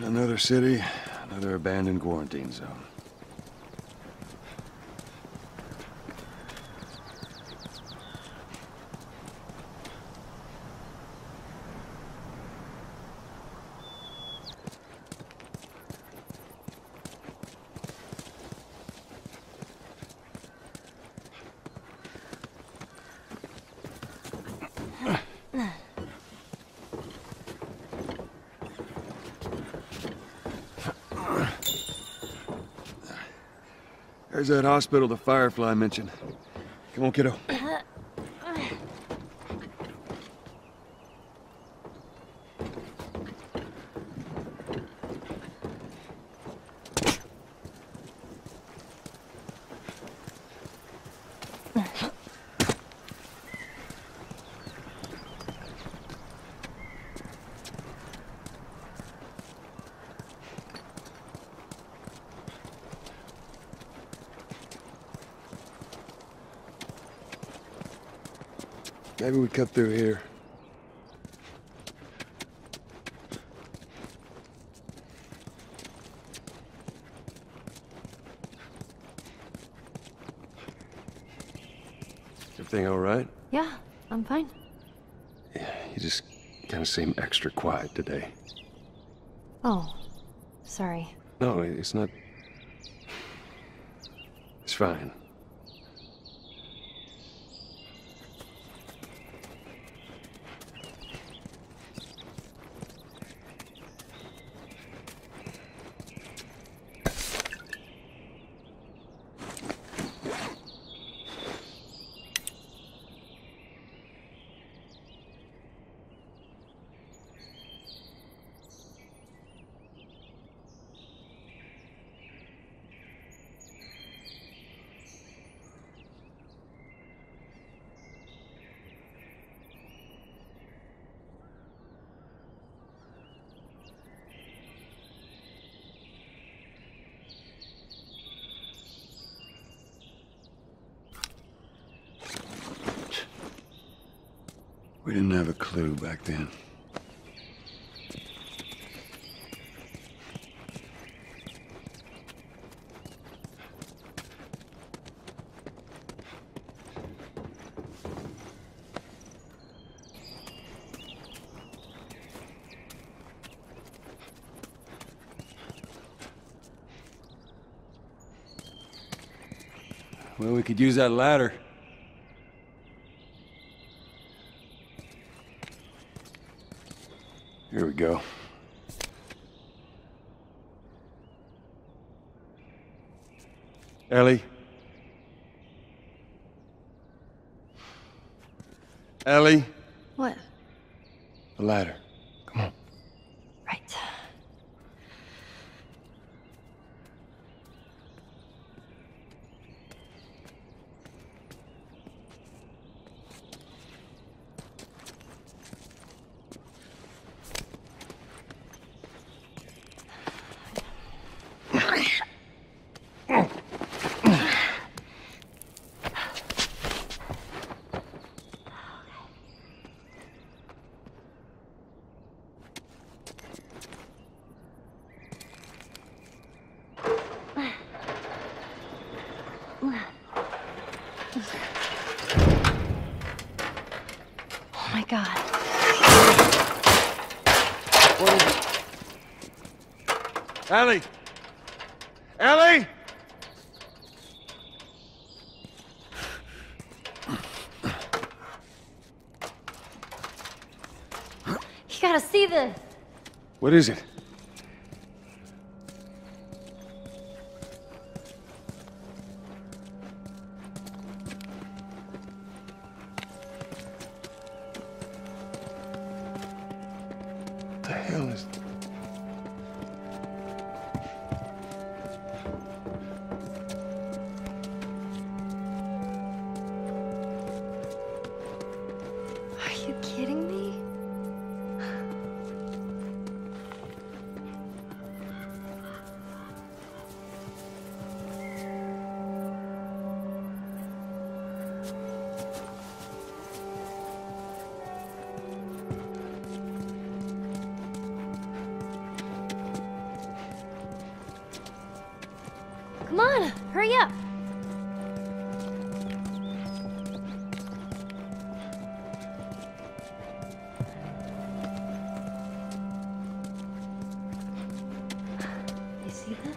Another city, another abandoned quarantine zone. There's that hospital the Firefly mentioned. Come on, kiddo. Maybe we cut through here. Everything all right? Yeah, I'm fine. Yeah, you just kind of seem extra quiet today. Oh, sorry. No, it's not... It's fine. We didn't have a clue back then. Well, we could use that ladder. Here we go. Ellie? Ellie? What? The ladder. Come on. Right. Oh my God. What is it? Ellie! Ellie! You gotta see this. What is it? What the hell is... Are you kidding me? on, hurry up. You see this?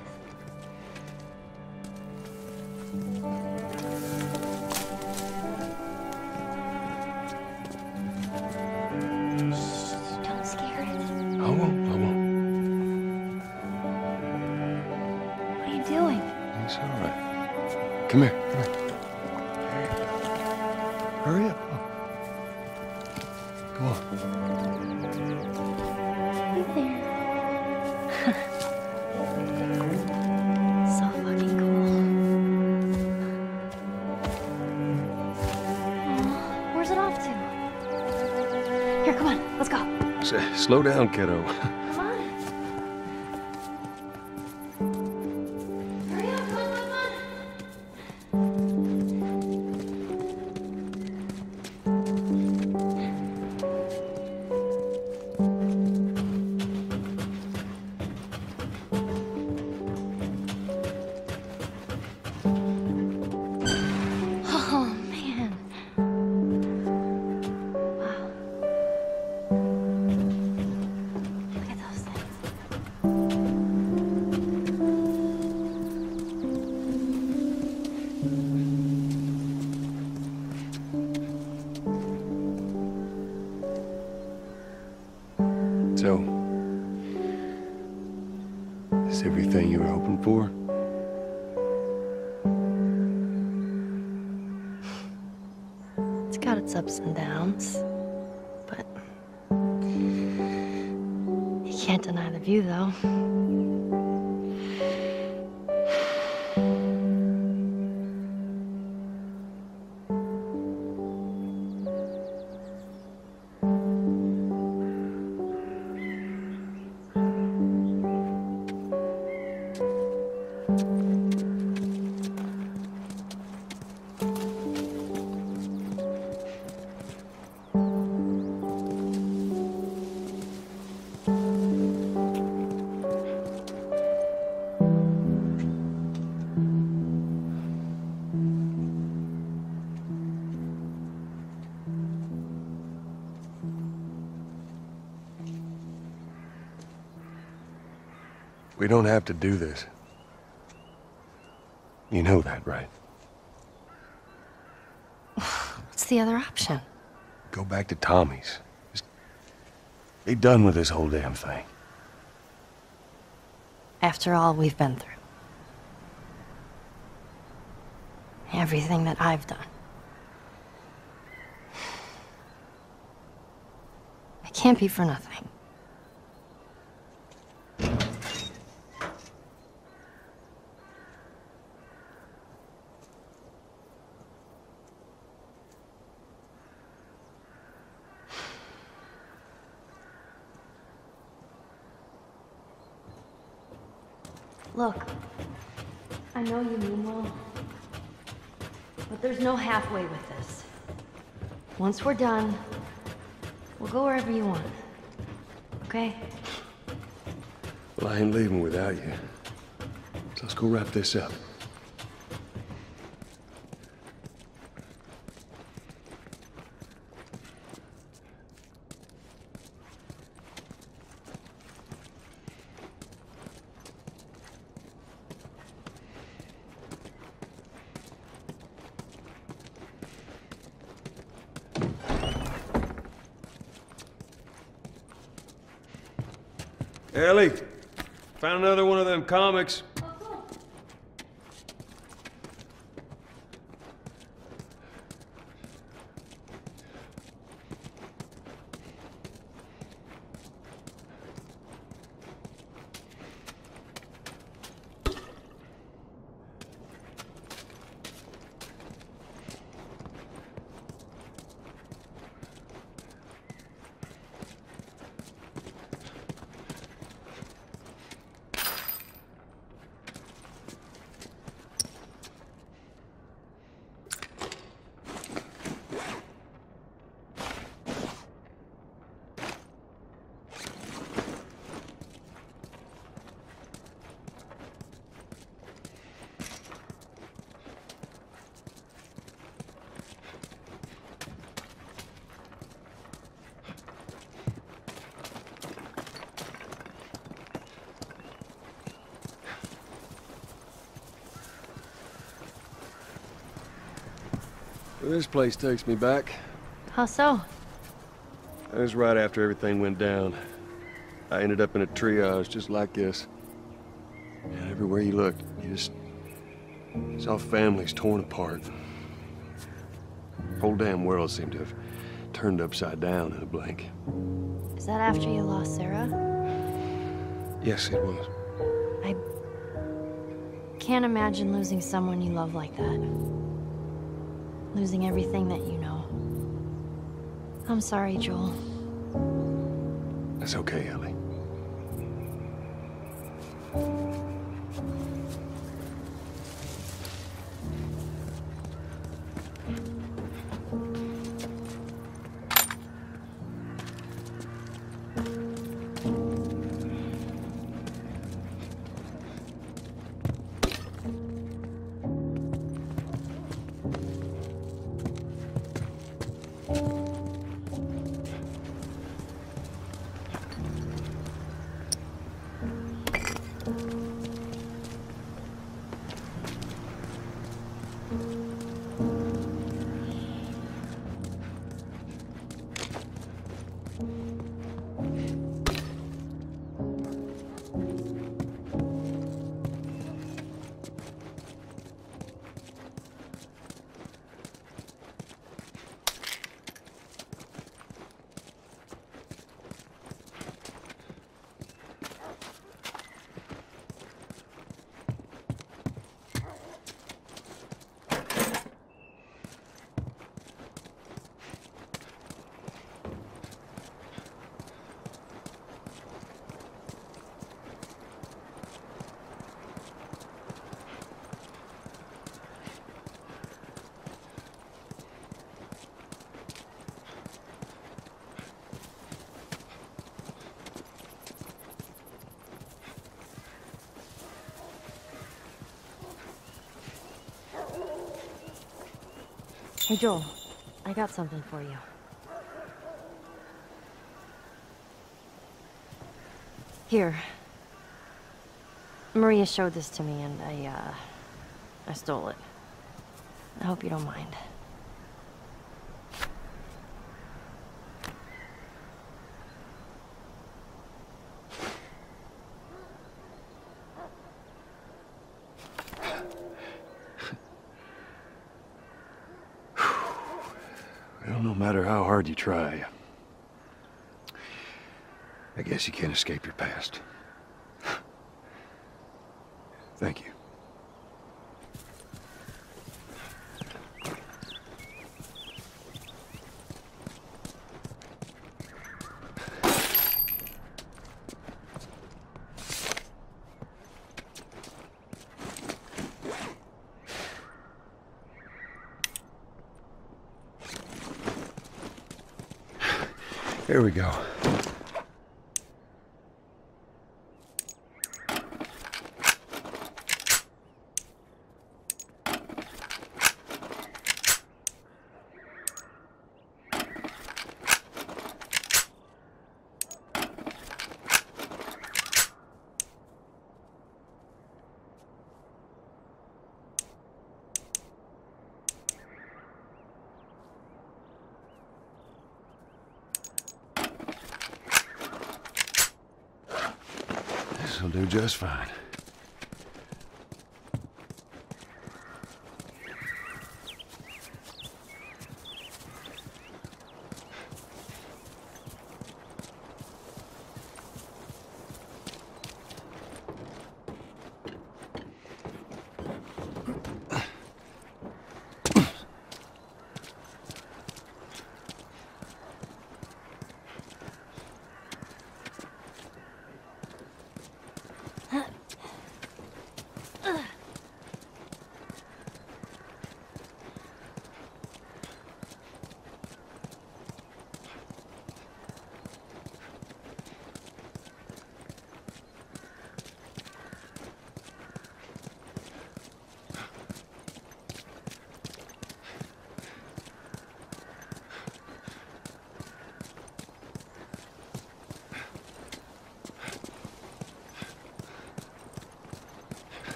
Don't scare it. I won't. What are you doing? It's all right. Come here. Hurry up. Come on. Hey there. So fucking cool. Aw, where's it off to? Here, come on, let's go. Slow down, kiddo. Come on. Hurry up, come on. Oh, man. Wow. Look at those things. So, is everything you were hoping for? It's got its ups and downs, but you can't deny the view, though. We don't have to do this. You know that, right? What's the other option? Go back to Tommy's. Just be done with this whole damn thing. After all we've been through. Everything that I've done. It can't be for nothing. Look, I know you mean well, but there's no halfway with this. Once we're done, we'll go wherever you want. Okay? Well, I ain't leaving without you. So let's go wrap this up. Ellie, found another one of them comics. This place takes me back. How so? It was right after everything went down. I ended up in a triage just like this. And everywhere you looked, you just saw families torn apart. The whole damn world seemed to have turned upside down in a blink. Is that after you lost Sarah? Yes, it was. I can't imagine losing someone you love like that. Losing everything that you know. I'm sorry, Joel. That's okay, Ellie. Hey, Joel. I got something for you. Here. Maria showed this to me, and I stole it. I hope you don't mind. Well, no matter how hard you try, I guess you can't escape your past. Thank you. Here we go. This'll do just fine.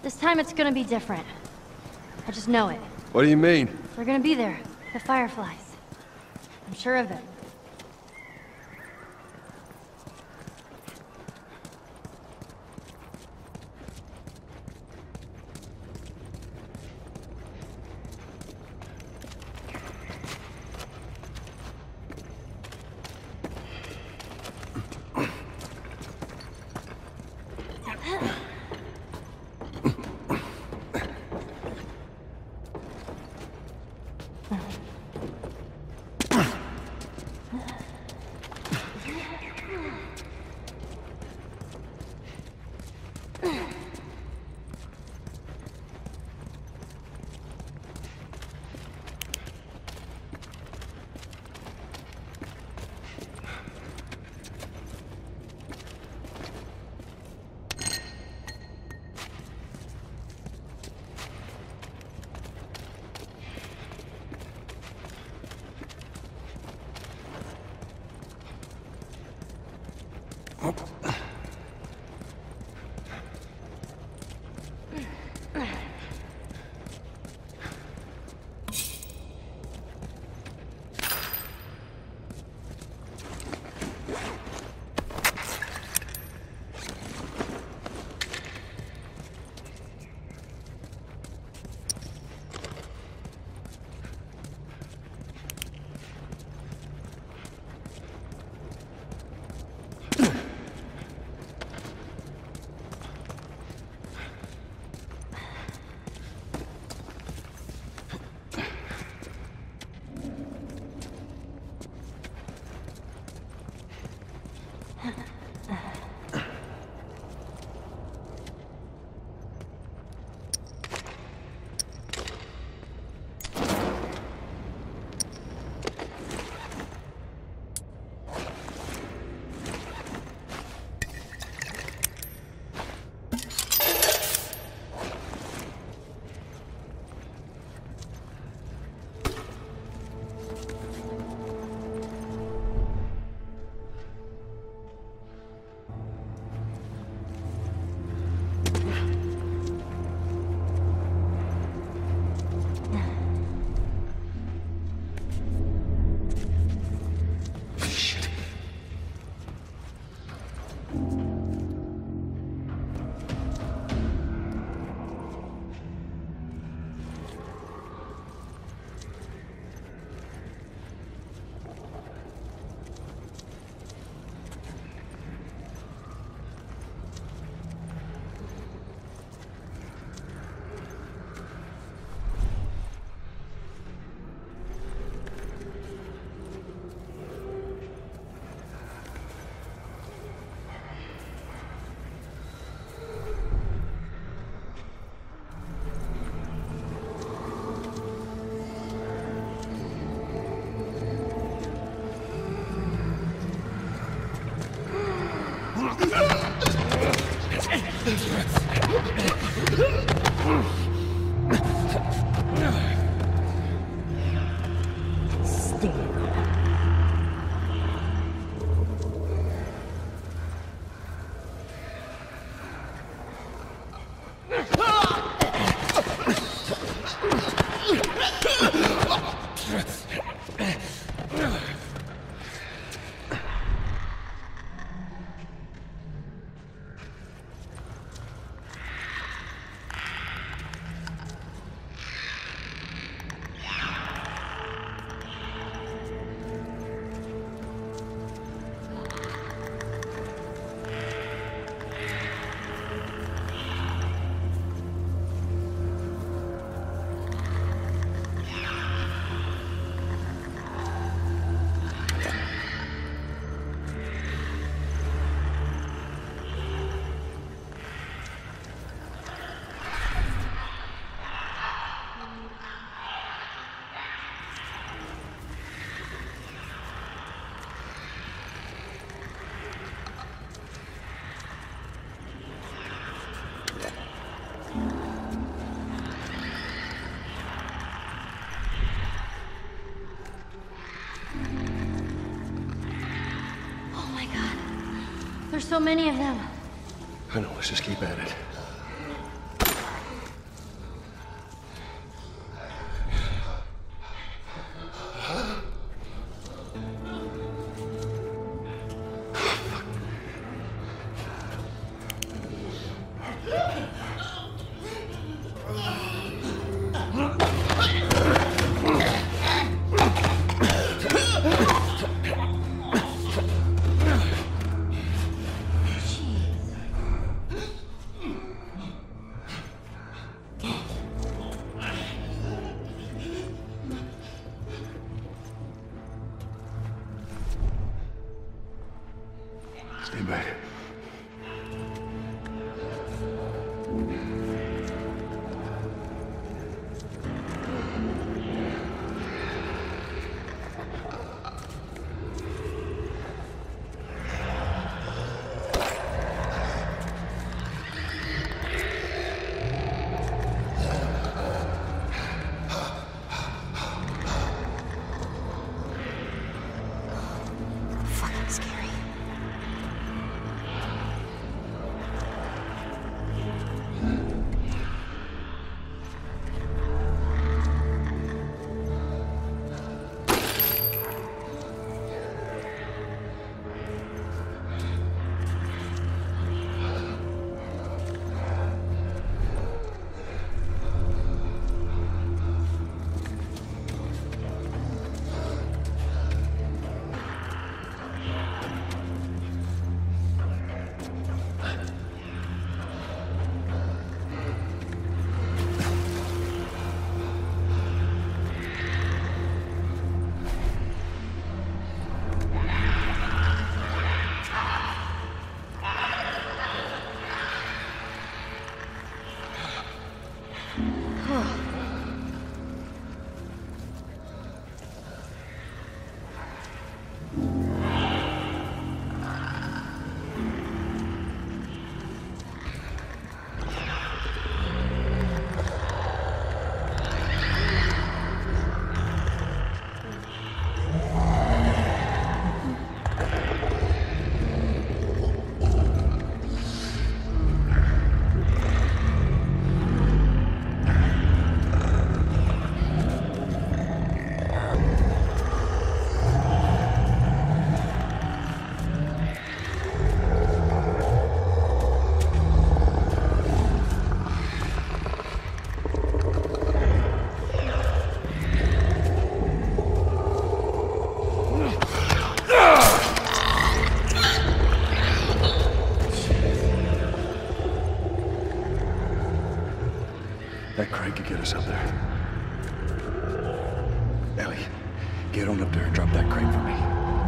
This time it's gonna be different. I just know it. What do you mean? They're gonna be there. The Fireflies. I'm sure of it. There's so many of them. I know, let's just keep at it. Stay back. Fucking scary. That crate could get us up there. Ellie, get on up there and drop that crate for me.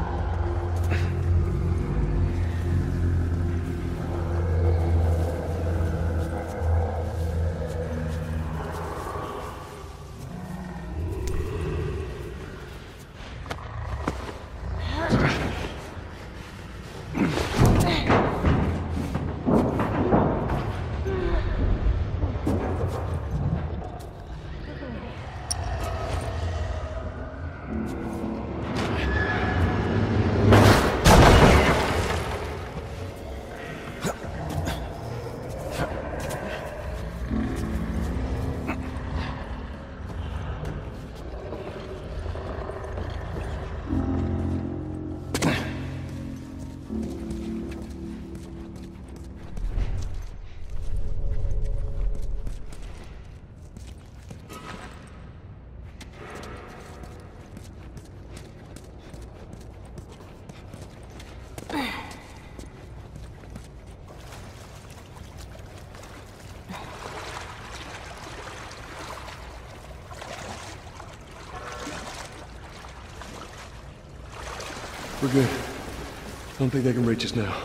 We're good. I don't think they can reach us now.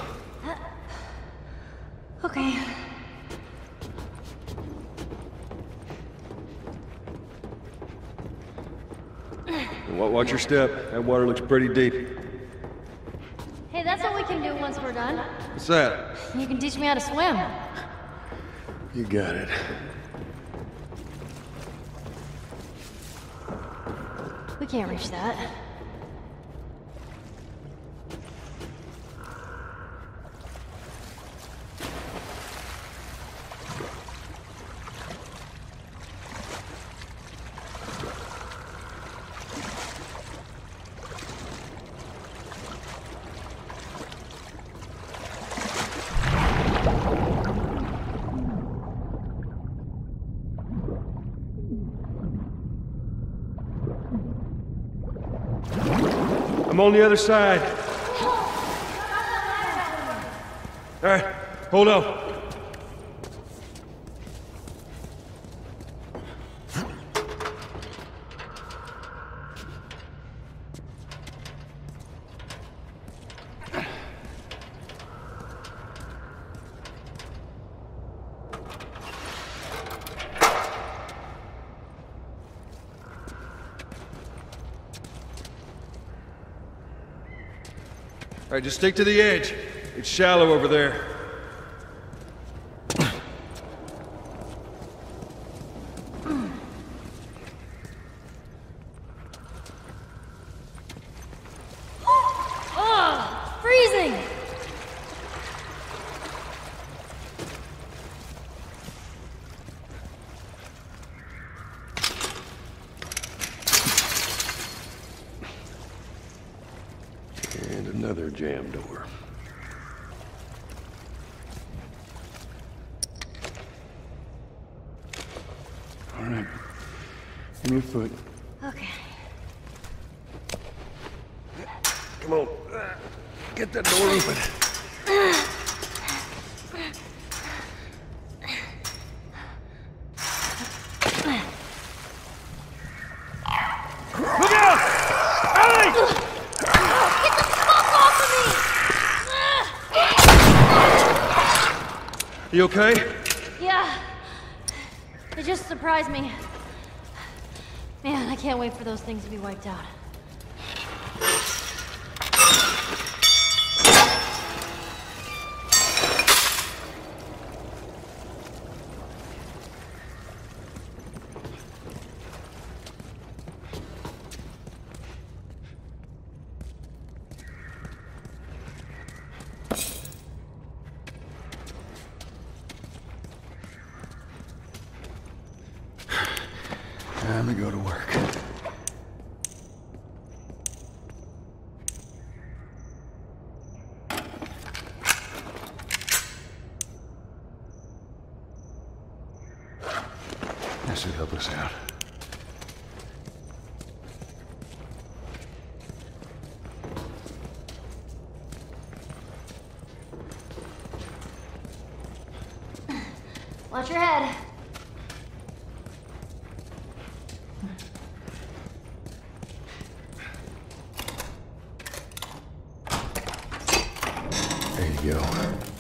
Okay. Watch your step. That water looks pretty deep. Hey, that's what we can do once we're done. What's that? You can teach me how to swim. You got it. We can't reach that. I'm on the other side. All right, hold on. All right, just stick to the edge. It's shallow over there. Oh, freezing! And another jam door. All right. Give me a foot. Okay. Come on. Get that door open. Look out! Ellie! Get the smoke off of me! You okay? Yeah. They just surprised me. Man, I can't wait for those things to be wiped out. Time to go to work. That should help us out. Watch your head. There you go.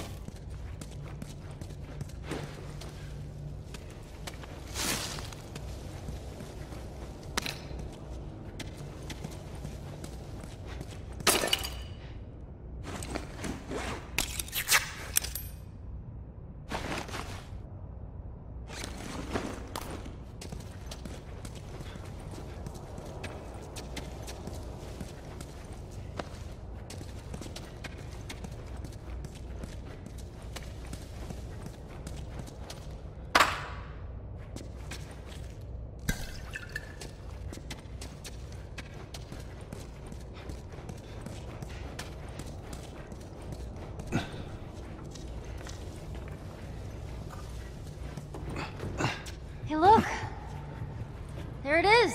Hey, look. There it is.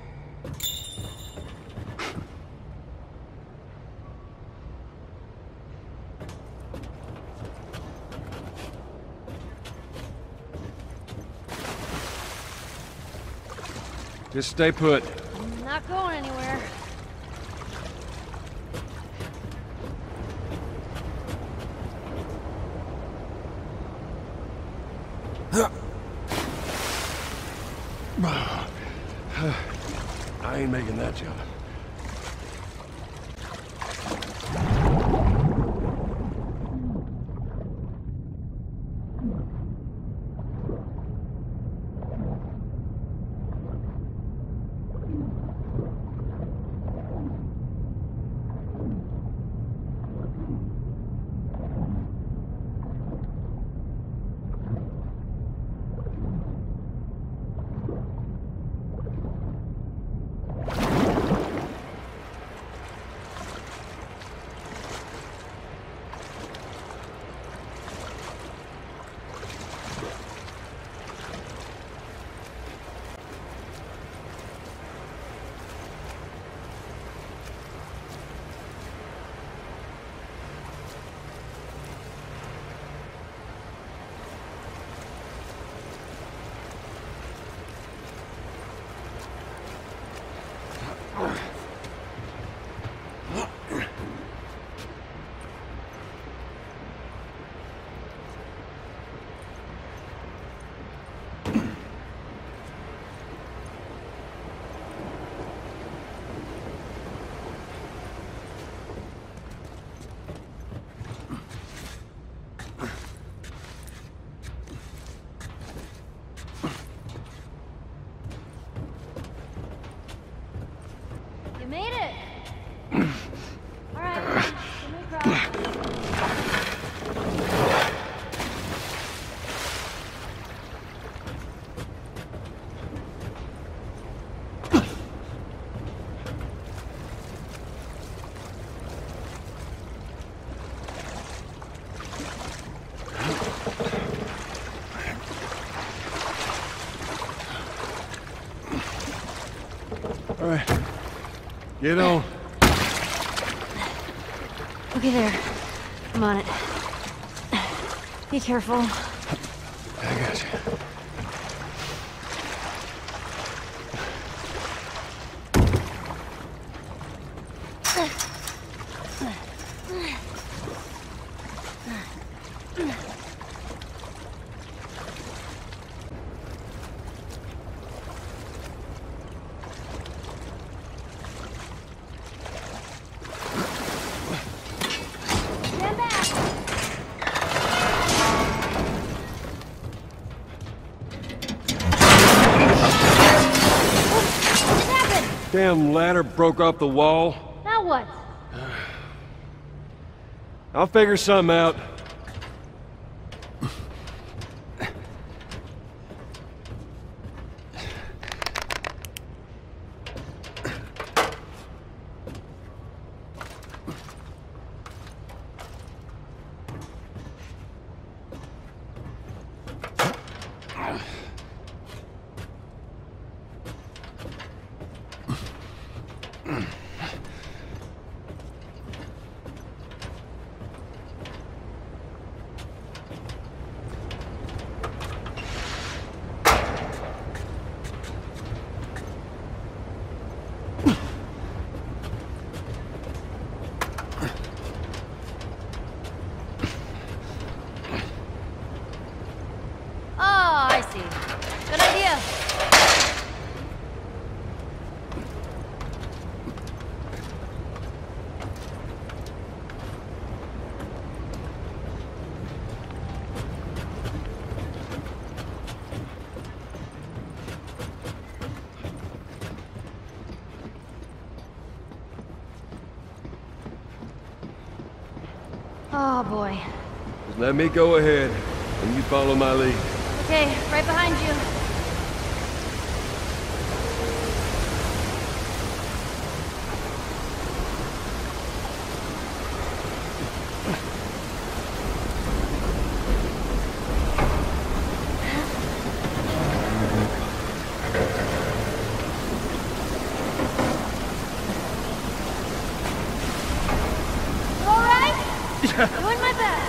Just stay put. I'm not going anywhere. I ain't making that jump. All right. Get on. Okay, there. I'm on it. Be careful. I got you. Stand back! What happened? Damn ladder broke off the wall. Now what? I'll figure something out. Oh, I see. Good idea. Oh, boy. Just let me go ahead, and you follow my lead. Okay, right behind you. You all right? Doing my best.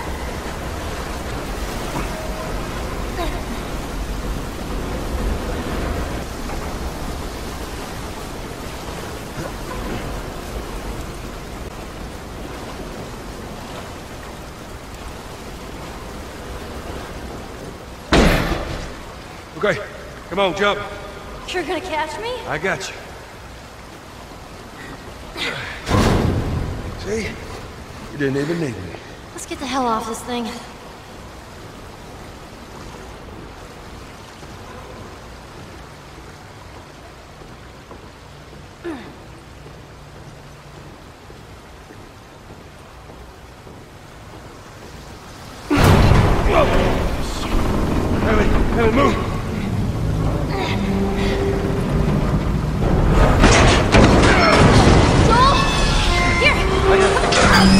Okay, come on, jump. You're gonna catch me? I got you. See? You didn't even need me. Let's get the hell off this thing. Ellie, move! Joel! Here!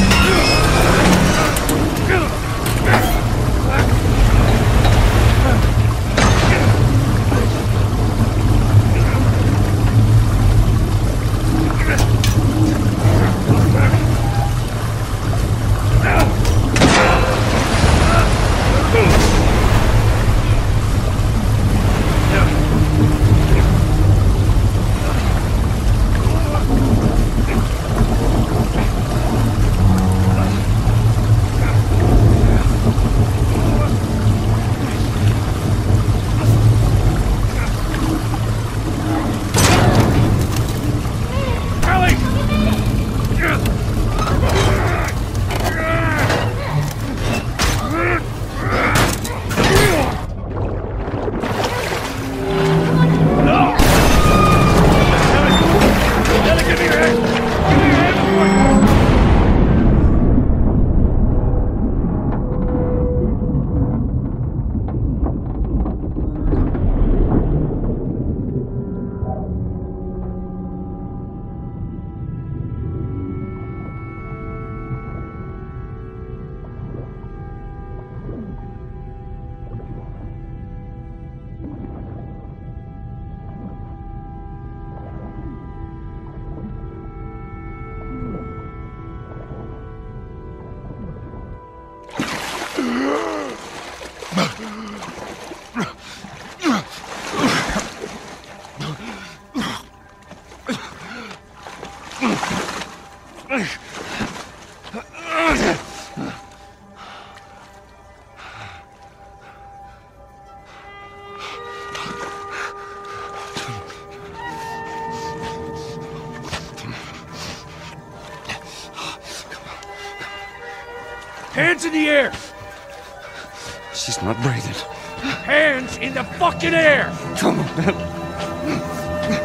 Hands in the air! She's not breathing. Hands in the fucking air! Come on, man.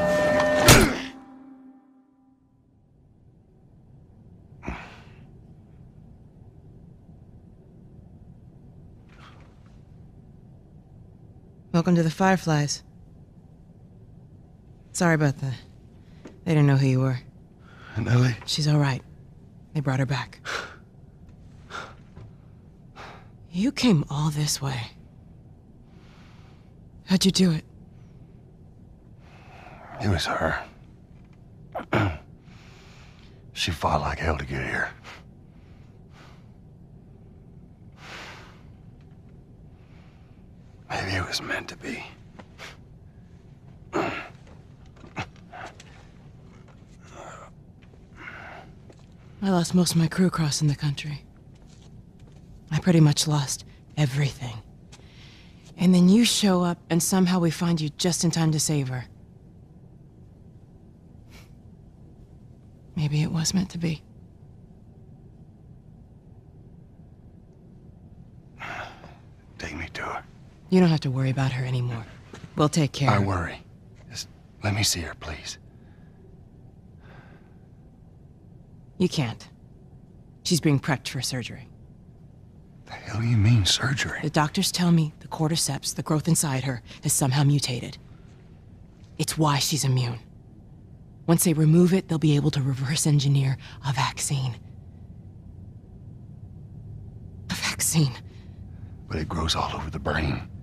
Welcome to the Fireflies. Sorry about that. They didn't know who you were. And Ellie? She's all right. They brought her back. You came all this way. How'd you do it? It was her. She fought like hell to get here. Maybe it was meant to be. I lost most of my crew crossing the country. I pretty much lost everything. And then you show up, and somehow we find you just in time to save her. Maybe it was meant to be. Take me to her. You don't have to worry about her anymore. We'll take care of I her. worry. Just let me see her, please. You can't. She's being prepped for surgery. The hell do you mean, surgery? The doctors tell me the cordyceps, the growth inside her, has somehow mutated. It's why she's immune. Once they remove it, they'll be able to reverse engineer a vaccine. A vaccine. But it grows all over the brain.